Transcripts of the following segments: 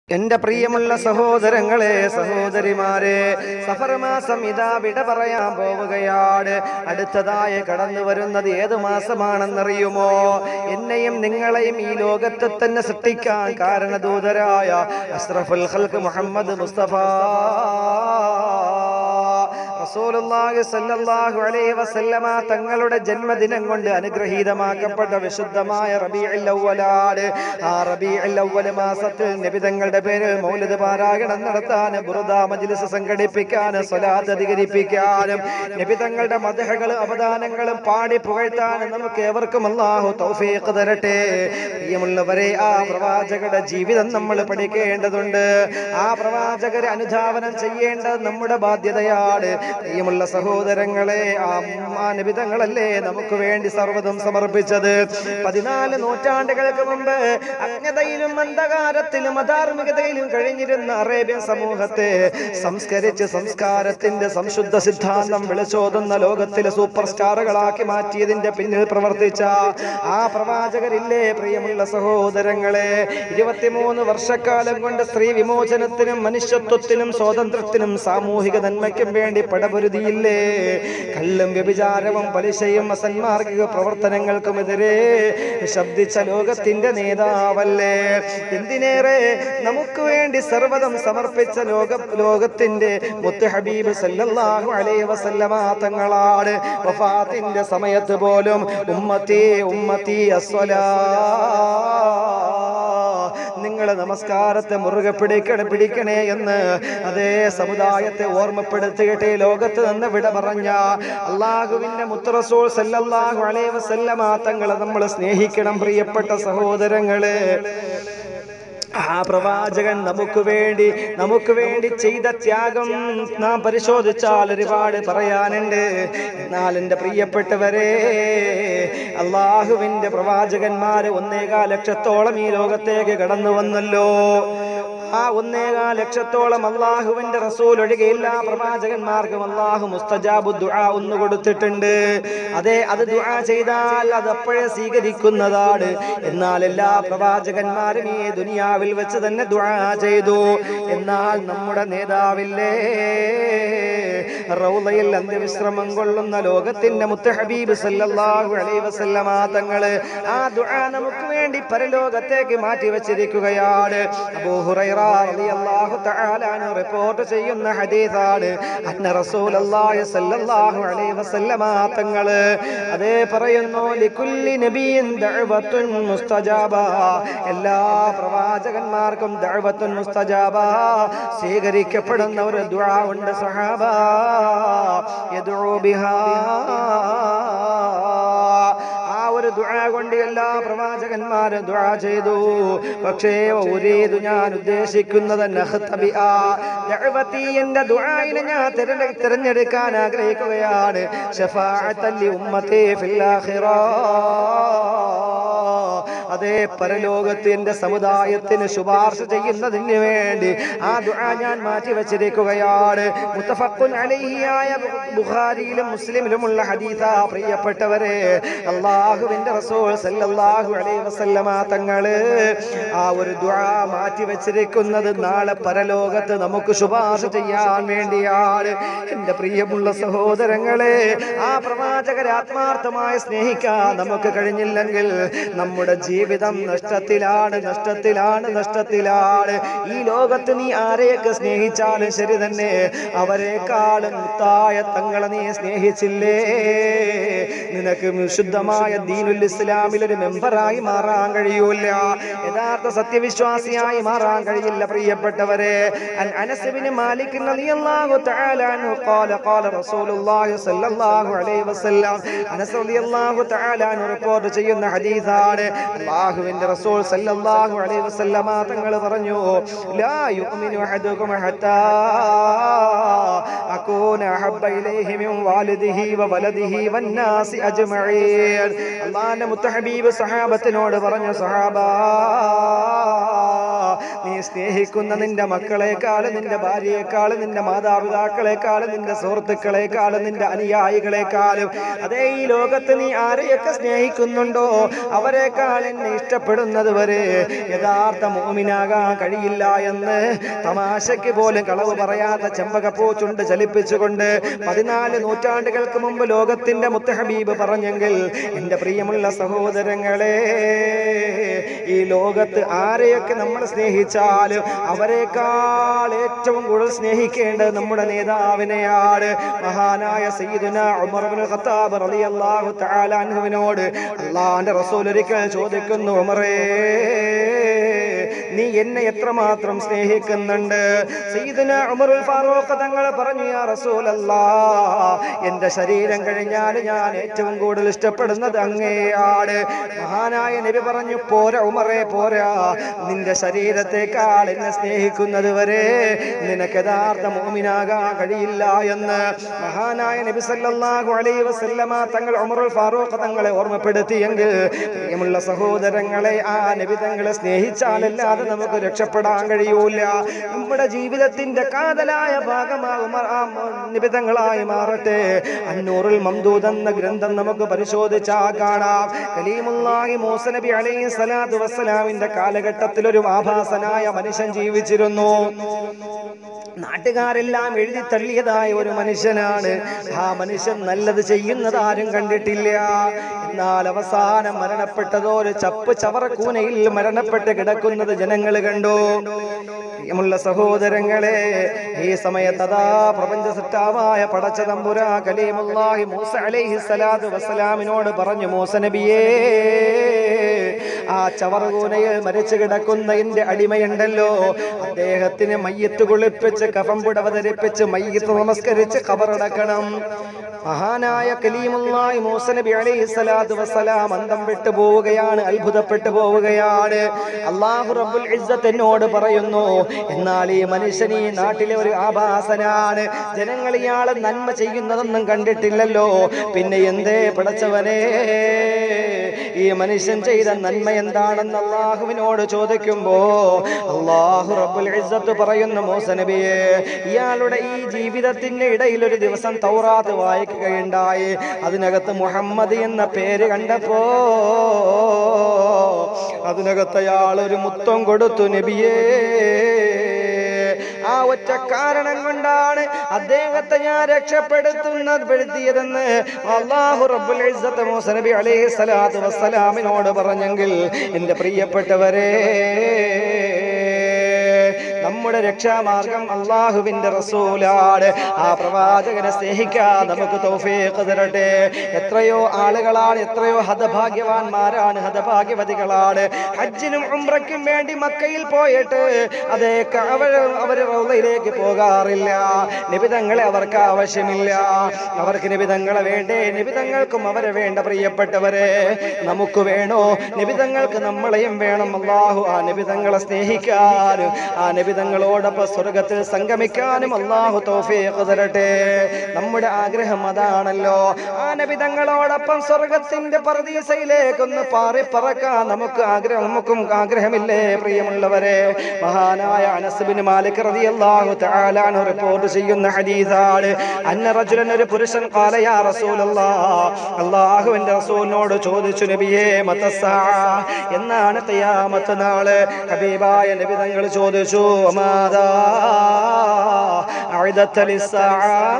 എന്റെ പ്രിയമുള്ള സഹോദരങ്ങളെ സഹോദരിമാരെ, സഫർ മാസം ഇതാ വിട പറയാൻ പോവുകയാണ്. അടുത്തതായി കടന്നു വരുന്നത് ഏത് മാസമാണെന്നറിയുമോ? എന്നെയും നിങ്ങളെയും ഈ ലോകത്തെ തന്നെ സൃഷ്ടിക്കാൻ കാരണദൂതരായ അഷ്റഫുൽ ഖൽഖ് മുഹമ്മദ് മുസ്തഫ റസൂലുള്ളാഹി സ്വല്ലല്ലാഹു അലൈഹി വസല്ലമ തങ്ങളുടെ ജന്മദിനം കൊണ്ട് അനുഗ്രഹീതമാക്കപ്പെട്ട വിശുദ്ധമായ റബീഉൽ അവ്വലാണ്. ആ റബീഉൽ അവ്വൽ മാസത്തിൽ നബി തങ്ങളുടെ പേരിൽ മൗലിദ് പാരായണം നടത്താൻ, ബുർദ മജ്ലിസ് സംഘടിപ്പിക്കാൻ, സ്വലാത്ത് അധികരിപ്പിക്കാൻ, നബി തങ്ങളുടെ മദ്ഹുകളും അവദാനങ്ങളും പാടി പുകഴ്ത്താൻ നമുക്ക് ഏവർക്കും അല്ലാഹു തൗഫീഖ് തരട്ടെ. പ്രിയമുള്ളവരെ, ആ പ്രവാചകരുടെ ജീവിതം നമ്മൾ പഠിക്കേണ്ടതുണ്ട്. ആ പ്രവാചകരെ അനുധാവനം ചെയ്യേണ്ടത് നമ്മുടെ ബാധ്യതയാണ്. പ്രിയമുള്ള സഹോദരങ്ങളെ, ആ നബിതങ്ങളല്ലേ നമുക്ക് വേണ്ടി സർവ്വതും സമർപ്പിച്ചത്. 14 നൂറ്റാണ്ടുകൾക്ക് മുമ്പ് അജ്ഞതയിലും അന്ധകാരത്തിലും അധാർമികതയിലും കഴിഞ്ഞിരുന്ന അറേബ്യൻ സമൂഹത്തെ സംസ്കരിച്ച് സംസ്കാരത്തിന്റെ സംശുദ്ധ സിദ്ധാന്തം വിളിച്ചോതുന്ന ലോകത്തിലെ സൂപ്പർ സ്റ്റാറുകളാക്കി മാറ്റിയതിന്റെ പിന്നിൽ പ്രവർത്തിച്ച ആ പ്രവാചകരില്ലേ പ്രിയമുള്ള സഹോദരങ്ങളെ? 23 വർഷക്കാലം കൊണ്ട് സ്ത്രീ വിമോചനത്തിനും മനുഷ്യത്വത്തിനും സ്വാതന്ത്ര്യത്തിനും സാമൂഹിക നന്മയ്ക്കും വേണ്ടി പടപൊരുതിയില്ലേ? കള്ളും വ്യഭിചാരവും പലിശയും അസന്മാർഗിക പ്രവർത്തനങ്ങൾക്കുമെതിരെ ശബ്ദിച്ച ലോകത്തിന്റെ നേതാവല്ലേ? എന്തിനേറെ നമുക്ക് വേണ്ടി സർവ്വതം സമർപ്പിച്ച ലോകത്തിന്റെ മുത്ത് ഹബീബ് സല്ലല്ലാഹു അലൈഹി വസല്ലമ തങ്ങളാണ്. വഫാത്തിന്റെ സമയത്ത് പോലും ഉമ്മത്തി ഉമ്മത്തി അസ്സലാ, നിങ്ങളെ നമസ്കാരത്തെ മുറുകെ പിടിക്കണേ എന്ന് അതേ സമുദായത്തെ ഓർമ്മപ്പെടുത്തിയിട്ട് ലോകത്ത് നിന്ന് വിട പറഞ്ഞ അള്ളാഹുവിന്റെ മുത്ത് റസൂൽ സല്ലല്ലാഹു അലൈഹി വസല്ലമ തങ്ങളെ നമ്മൾ സ്നേഹിക്കണം പ്രിയപ്പെട്ട സഹോദരങ്ങളെ. ആ പ്രവാചകൻ നമുക്ക് വേണ്ടി ചെയ്ത ത്യാഗം നാം പരിശോധിച്ചാൽ ഒരുപാട് പറയാനുണ്ട്. എന്നാൽ എൻ്റെ പ്രിയപ്പെട്ടവരെ, അള്ളാഹുവിന്റെ പ്രവാചകന്മാര് 1.25 ലക്ഷത്തോളം ഈ ലോകത്തേക്ക് കടന്നു വന്നല്ലോ. ആ 1.25 ലക്ഷത്തോളം അള്ളാഹുവിന്റെ റസൂൽ ഒഴികെ എല്ലാ പ്രവാചകന്മാർക്കും അള്ളാഹു മുസ്തജാബു ദുആ ഒന്ന് കൊടുത്തിട്ടുണ്ട്. അതെ, അത് ദുആ ചെയ്താൽ അത് അപ്പോഴേ സ്വീകരിക്കുന്നതാണ്. എന്നാൽ എല്ലാ പ്രവാചകന്മാരും ഈ ദുനിയാവിൽ വെച്ച് തന്നെ ദുആ ചെയ്തു. എന്നാൽ നമ്മുടെ നേതാവില്ലേ, റൗളയിൽ അന്ത്യവിശ്രമം കൊള്ളുന്ന ലോകത്തിന്റെ മുത്ത് ഹബീബ് സല്ലല്ലാഹു അലൈഹി വസല്ലമ തങ്ങള് ആ ദുആ നമുക്ക് വേണ്ടി പരലോകത്തേക്ക് മാറ്റി വെച്ചിരിക്കുകയാണ്. അബൂ ഹുറൈറ റളിയല്ലാഹു തആല അൻഹു റിപ്പോർട്ട് ചെയ്യുന്ന ഹദീസാണ്. അന്ന റസൂലുള്ളാഹി സല്ലല്ലാഹു അലൈഹി വസല്ലമ തങ്ങള് അതേ പറയുന്നു, ലികുല്ലി നബിയിൻ ദഅവത്തുൻ മുസ്തജാബ, എല്ലാ പ്രവാചകന്മാർക്കും ദഅവത്തുൻ മുസ്തജാബ, സ്വീകരിക്കപ്പെടുന്ന ഒരു ദുആ ഉണ്ട് സഹാബ. യദ്ഉ ബിഹാ, ആ ഒരു ദുആ കൊണ്ട് എല്ലാ പ്രവാചകന്മാരും ദുആ ചെയ്തു. പക്ഷേ ഉരീദു, ഞാൻ ഉദ്ദേശിക്കുന്നത് നഖ്തബിആ ദഅവതി, എന്റെ ദുആയിനെ ഞാൻ തിരഞ്ഞെടുക്കാൻ ആഗ്രഹിക്കുകയാണ്. ശഫാഅത്തൻ ലി ഉമ്മതി ഫിൽ ആഖിറ, അതേ പരലോകത്തിന്റെ സമുദായത്തിന് ശുപാർശ ചെയ്യുന്നതിന് വേണ്ടി ആ ദുആ ഞാൻ മാറ്റി വെച്ചിരിക്കുകയാണ്. മുത്തഫഖുൻ അലൈഹിയായ ബുഖാരിയിലും മുസ്ലിമിലുമുള്ള ഹദീസാ പ്രിയപ്പെട്ടവരെ. അല്ലാഹുവിന്റെ റസൂൽ സല്ലല്ലാഹു അലൈഹി വസല്ലമ തങ്ങള് ആ ഒരു ദുആ മാറ്റി വെച്ചിരിക്കുന്നത് നാളെ പരലോകത്ത് നമുക്ക് ശുപാർശ ചെയ്യാൻ വേണ്ടിയാണ്. എന്റെ പ്രിയമുള്ള സഹോദരങ്ങളെ, ആ പ്രവാചകരെ ആത്മാർത്ഥമായി സ്നേഹിക്കാൻ നമുക്ക് കഴിഞ്ഞില്ലെങ്കിൽ നമ്മുടെ ജീവിതം നഷ്ടത്തിലാണ്. ഈ ലോകത്ത് നീ ആരെയൊക്കെ സ്നേഹിച്ചാലും ശരി തന്നെ, അവരെക്കാളും മുത്തായ തങ്ങളെ നീ സ്നേഹിച്ചില്ലേ, നിനക്ക് വിശുദ്ധമായ ദീനുൽ ഇസ്ലാമിൽ ഒരു മെമ്പറായി മാറാൻ കഴിയൂല, യഥാർത്ഥ സത്യവിശ്വാസിയായി മാറാൻ കഴിയില്ല പ്രിയപ്പെട്ടവരെ. അനസ് ഇബ്നു മാലിക് റളിയല്ലാഹു തആല അൻഹു ഖാല റസൂലുള്ളാഹി സ്വല്ലല്ലാഹു അലൈഹി വസല്ലം, അനസ് റളിയല്ലാഹു തആല അൻഹു റിപ്പോർട്ട് ചെയ്യുന്ന ഹദീസാണ്. അല്ലാഹുവിന്റെ റസൂൽ സല്ലല്ലാഹു അലൈഹി വസല്ലമ തങ്ങൾ പറഞ്ഞു, ലാ യുഅ്മിനു അഹദുകും ഹത്താ അകൂന അഹബ്ബ ഇലൈഹി മിൻ വാലിദിഹി വ വലദിഹി വന്നാസി അജ്മഈൻ. അല്ലാഹുവിന്റെ മുത്ത് ഹബീബ് സഹാബത്തിനോട് പറഞ്ഞു, സഹാബ, നീ സ്നേഹിക്കുന്ന നിന്റെ മക്കളെക്കാളും നിന്റെ ഭാര്യയെക്കാളും നിന്റെ മാതാപിതാക്കളെക്കാളും നിന്റെ സുഹൃത്തുക്കളെക്കാളും നിന്റെ അനുയായികളെക്കാളും അതേ ഈ ലോകത്ത് നീ ആരെയൊക്കെ സ്നേഹിക്കുന്നുണ്ടോ അവരെക്കാൾ എന്നെ ഇഷ്ടപ്പെടുന്നത് വരെ യഥാർത്ഥ മുഅ്മിനാകാൻ കഴിയില്ല എന്ന് തമാശയ്ക്ക് പോലും കളവ് പറയാത്ത ചെമ്പകപ്പൂ ചുണ്ട് ചലിപ്പിച്ചുകൊണ്ട് 14 നൂറ്റാണ്ടുകൾക്ക് മുമ്പ് ലോകത്തിന്റെ മുത്തഹബീബ് പറഞ്ഞെങ്കിൽ എന്റെ പ്രിയമുള്ള സഹോദരങ്ങളെ ഈ ലോകത്ത് ആരെയൊക്കെ നമ്മൾ സ്നേഹിച്ചാലും അവരെക്കാൾ ഏറ്റവും കൂടുതൽ സ്നേഹിക്കേണ്ടത് നമ്മുടെ നേതാവിനെയാണ്. മഹാനായ സയ്യിദുനാ ഉമർ ഇബ്നുൽ ഖത്താബ് റളിയല്ലാഹു തആല അൻഹുവിനോട് അല്ലാഹുവിന്റെ റസൂൽ ഒരിക്കൽ ചോദിക്കുന്നു, ഉമറേ നീ എന്നെ എത്രമാത്രം സ്നേഹിക്കുന്നുണ്ട്? സയ്യിദുനാ ഉമറുൽ ഫാറൂഖ് തങ്ങൾ പറഞ്ഞു, യാ റസൂലല്ലാഹ്, എന്റെ ശരീരം കഴിഞ്ഞാൽ ഞാൻ ഏറ്റവും കൂടുതൽ ഇഷ്ടപ്പെടുന്നത് അങ്ങയെയാണ്. മഹാനായ നബി പറഞ്ഞു, പോരാ ഉമറേ പോരാ, നിന്റെ ശരീരത്തെക്കാൾ എന്നെ സ്നേഹിക്കുന്നത് വരെ നിനക്ക് യഥാർത്ഥ മുഅ്മിനാകാൻ കഴിയില്ല എന്ന് മഹാനായ നബി സല്ലല്ലാഹു അലൈഹി വസല്ലമ തങ്ങൾ ഉമറുൽ ഫാറൂഖ് തങ്ങളെ ഓർമ്മപ്പെടുത്തിയെങ്കിൽ പ്രിയമുള്ള സഹോദരങ്ങളെ, ആ നബി തങ്ങളെ സ്നേഹിച്ചാലല്ലാതെ നമുക്ക് രക്ഷപ്പെടാൻ കഴിയൂല. നമ്മുടെ ജീവിതത്തിന്റെ കാതലായ ഭാഗമാകും നിബിധങ്ങളായി മാറട്ടെ. അന്നൂറുൽ മംദൂദ് എന്ന ഗ്രന്ഥം നമുക്ക് പരിശോധിച്ചാൽ കാണാം, കലീമുല്ലാഹി മൂസ നബി അലൈഹി സ്വലാത്തു വസ്സലാമിന്റെ കാലഘട്ടത്തിൽ ഒരു ആഭാസനായ മനുഷ്യൻ ജീവിച്ചിരുന്നു. നാട്ടുകാരെല്ലാം എഴുതി തള്ളിയതായ ഒരു മനുഷ്യനാണ്. ആ മനുഷ്യൻ നല്ലത് ചെയ്യുന്നത് ആരും കണ്ടിട്ടില്ല. എന്നാൽ അവസാനം മരണപ്പെട്ടതോ ഒരു ചപ്പ് ചവറക്കൂനയിൽ മരണപ്പെട്ട് കിടക്കുന്നത് ജനങ്ങൾ കണ്ടു. പ്രിയമുള്ള സഹോദരങ്ങളെ, ഈ സമയത്ത് അതാ പ്രപഞ്ച സൃഷ്ടാവായ പടച്ച തമ്പുരാ കലീമുല്ലാഹി മൂസ അലൈഹി സ്വലാത്തു വസ്സലാമിനോട് പറഞ്ഞു, മൂസ നബിയേ, ആ ചവറുകൂനയിൽ മരിച്ചു കിടക്കുന്ന എന്റെ അടിമയുണ്ടല്ലോ, അദ്ദേഹത്തിന് മയ്യത്ത് കുളിപ്പിച്ച് കഫം പുടവതരിപ്പിച്ച് മയ്യത്ത് നമസ്കരിച്ച് ഖബറടക്കണം. മഹാനായ കലീമുല്ലാഹി മൂസ നബി അലൈഹി സ്വലാത്തു വസ്സലാം അന്തം വിട്ടു പോവുകയാണ്, അത്ഭുതപ്പെട്ടു പോവുകയാണ്. അല്ലാഹു റബ്ബുൽ ഇസ്സത്ത് എന്നോട് പറയുന്നു, എന്നാൽ ഈ മനുഷ്യൻ ഈ നാട്ടിലെ ഒരു ആഭാസനാണ്, ജനങ്ങൾ ഇയാളെ നന്മ ചെയ്യുന്നതൊന്നും കണ്ടിട്ടില്ലല്ലോ, പിന്നെ എന്തേ പടച്ചവനെ ഈ മനുഷ്യൻ ചെയ്ത നന്മ എന്താണെന്ന് അല്ലാഹുവിനോട് ചോദിക്കുമ്പോ അല്ലാഹു റബ്ബുൽ ഇസ്സത്ത് പറയുന്നു, മൂസ നബിയെ, ഇയാളുടെ ഈ ജീവിതത്തിന്റെ ഇടയിൽ ഒരു ദിവസം തൗറാത്ത് വായിക്കുകയുണ്ടായി. അതിനകത്ത് മുഹമ്മദ് എന്ന പേര് കണ്ടപ്പോ അതിനകത്ത് അയാൾ ഒരു മുത്തം കൊടുത്തു. നബിയേ, ആ ഒറ്റ കാരണം കൊണ്ടാണ് അദ്ദേഹത്തെ ഞാൻ രക്ഷപ്പെടുത്തിയതെന്ന് അല്ലാഹു റബ്ബുൽ ഇസ്സത്ത് മൂസ നബി അലൈഹി സ്വലാത്തു വസ്സലാമിനോട് പറഞ്ഞെങ്കിൽ എന്റെ പ്രിയപ്പെട്ടവരെ, നമ്മുടെ രക്ഷാമാർഗം അല്ലാഹുവിന്റെ റസൂലാണ്. ആ പ്രവാചകനെ സ്നേഹിക്കാൻ നമുക്ക് തൗഫീഖ് തരട്ടെ. എത്രയോ ആളുകളാണ്, എത്രയോ ഹതഭാഗ്യവാന്മാരാണ്, ഹതഭാഗ്യവതികളാണ് ഹജ്ജിനും ഉംറയ്ക്കും വേണ്ടി മക്കയിൽ പോയിട്ട് അതേ അവർ റൗളയിലേക്ക് പോകാറില്ല. നിബിതങ്ങളെ അവർക്ക് ആവശ്യമില്ല, അവർക്ക് നിബിതങ്ങളെ വേണ്ടേ, നിബിതങ്ങൾക്കും അവരെ വേണ്ട. പ്രിയപ്പെട്ടവരെ, നമുക്ക് വേണോ? നിബിതങ്ങൾക്ക് നമ്മളെയും വേണം. അല്ലാഹു ആ നിബിതങ്ങളെ സ്നേഹിക്കാനും ആ നിബിതങ്ങളോടൊപ്പം സ്വർഗത്തിൽ സംഗമിക്കാനും അല്ലാഹു തൗഫീഖ് തരട്ടെ. നമ്മുടെ ആഗ്രഹം അതാണല്ലോ, ആ നിബിതങ്ങളോടൊപ്പം സ്വർഗത്തിന്റെ പർദീസയിലേക്കൊന്ന് പറക്കാൻ നമുക്കും ആഗ്രഹമില്ലേ പ്രിയമുള്ളവരെ? മഹാനായ അനസ് ബിൻ മാലിക് റളിയല്ലാഹു തആല അൻഹു റിപ്പോർട്ട് ചെയ്യുന്ന ഹദീസാണ്, അന്ന റജുലൻ, ഒരു പുരുഷൻ, ഖാല യാ റസൂലല്ലാഹ്, അല്ലാഹുവിന്റെ റസൂലിനോട് ചോദിച്ചു, നബിയേ മതസ്സാ, എന്നാണ് ഖിയാമത്ത് നാള്? ഹബീബായ നബി തങ്ങൾ ചോദിച്ചു, മാദാ അഅദത ലിസ്സാ,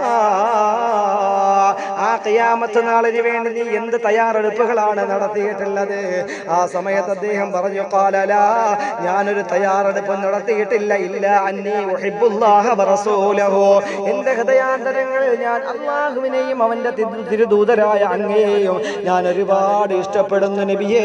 ആ ഖിയാമത്ത് നാളിന് വേണ്ടി നീ എന്ത് തയ്യാറെടുപ്പുകളാണ് നടത്തിയിട്ടുള്ളത്? ആ സമയത്ത് അദ്ദേഹം പറഞ്ഞു, ഖാല ലാ, ഞാനൊരു തയ്യാറെടുപ്പും നടത്തിയിട്ടില്ല, ഇല്ല അന്നീ ഉഹിബ്ബുല്ലാഹ വറസൂലഹു, എന്റെ ഹൃദയാന്തരങ്ങളിൽ ഞാൻ അല്ലാഹുവിനെയും അവന്റെ തിരുദൂതരായ അങ്ങയെയും ഞാൻ ഒരുപാട് ഇഷ്ടപ്പെടുന്നു നബിയേ,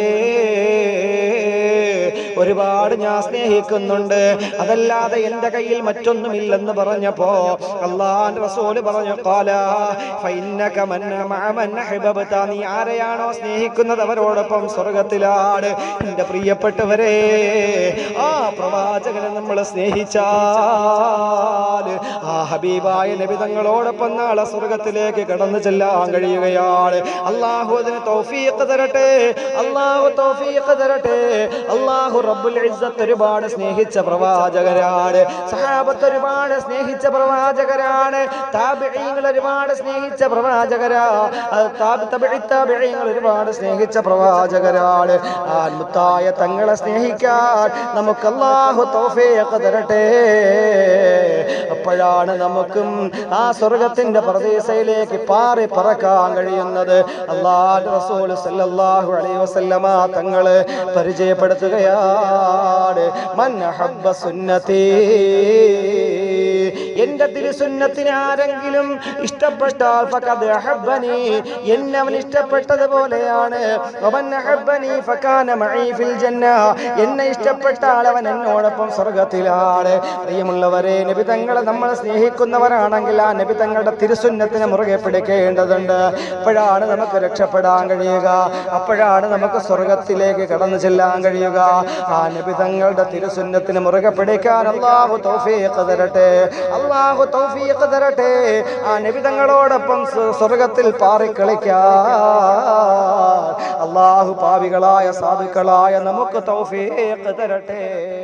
ഒരുപാട് ഞാൻ സ്നേഹിക്കുന്നുണ്ട്, അതല്ലാതെ എന്റെ കയ്യിൽ മറ്റൊന്നുമില്ലെന്ന് പറഞ്ഞപ്പോ അല്ലാഹുവിന്റെ റസൂൽ പറഞ്ഞു, ഖാല ഫഇന്നക മൻ മഅ മൻ അഹ്ബബ്ത, നീ ആരെയാണോ സ്നേഹിക്കുന്നത് അവരോടൊപ്പം സ്വർഗ്ഗത്തിലാണ്. എന്റെ പ്രിയപ്പെട്ടവരെ, ആ പ്രവാചകനെ നമ്മൾ സ്നേഹിച്ചാൽ ആ ഹബീബായ നബി തങ്ങളോടൊപ്പം നാളെ സ്വർഗ്ഗത്തിലേക്ക് കടന്നു ചെല്ലാൻ കഴിയുകയാണ്. അല്ലാഹു അതിന് തൗഫീഖ് തരട്ടെ, അല്ലാഹു തൗഫീഖ് തരട്ടെ. അല്ലാഹു റബ്ബുൽ ഇസ്സത്ത് ഒരുപാട് സ്നേഹിച്ച പ്രവാചകരാണ്. സഹാബത്ത് ഒരുപാട് സ്നേഹിച്ച പ്രവാചകരാണ്. താബിഈങ്ങൾ ഒരുപാട് സ്നേഹിച്ച പ്രവാചകരാ. താബിഈങ്ങൾ ഒരുപാട് സ്നേഹിച്ച പ്രവാചകരാണ്. ആ മുത്തായ തങ്ങളെ സ്നേഹിക്കാൻ നമുക്ക് അല്ലാഹു തൗഫീഖ് തരട്ടെ. അപ്പോഴാണ് നമുക്കും ആ സ്വർഗത്തിന്റെ പർദീസയിലേക്ക് പാറി പറക്കാൻ കഴിയുന്നത്. അല്ലാഹുവിന്റെ റസൂൽ സല്ലല്ലാഹു അലൈഹി വസല്ലമ തങ്ങളെ പരിചയപ്പെടുത്തുകയാണ്. മൻ ഹബ്ബ സുന്നതി, എന്റെ തിരുസുന്നത്തിനെ ആരെങ്കിലും ഇഷ്ടപ്പെട്ടാൽ ഫഖദ് അഹബ്ബനി, എന്നെ അവൻ ഇഷ്ടപ്പെട്ടതുപോലെയാണ്. വമൻ അഹബ്ബനി ഫകാന മഈ ഫിൽ ജന്ന, എന്നെ ഇഷ്ടപ്പെട്ടാൽ അവൻ എന്നോടൊപ്പം സ്വർഗ്ഗത്തിലാണ്. പ്രിയമുള്ളവരെ, നബി തങ്ങളെ നമ്മൾ സ്നേഹിക്കുന്നവരാണെങ്കിൽ ആ നബി തങ്ങളുടെ തിരുസുന്നത്തിനെ മുറുകെ പിടിക്കേണ്ടതുണ്ട്. അപ്പോഴാണ് നമുക്ക് രക്ഷപ്പെടാൻ കഴിയുക, അപ്പോഴാണ് നമുക്ക് സ്വർഗ്ഗത്തിലേക്ക് കടന്നു ചെല്ലാൻ കഴിയുക. ആ നബി തങ്ങളുടെ തിരുസുന്നത്തിനെ മുറുകെ പിടിക്കാൻ അല്ലാഹു തൗഫീഖ് തരട്ടെ, അല്ലാഹു തൗഫീഖ് തരട്ടെ. ആ നബി തങ്ങളോടൊപ്പം സ്വർഗ്ഗത്തിൽ പാറിക്കളിക്കാൻ അല്ലാഹു പാപികളായ സാധുക്കളായ നമുക്ക് തൗഫീഖ് തരട്ടെ.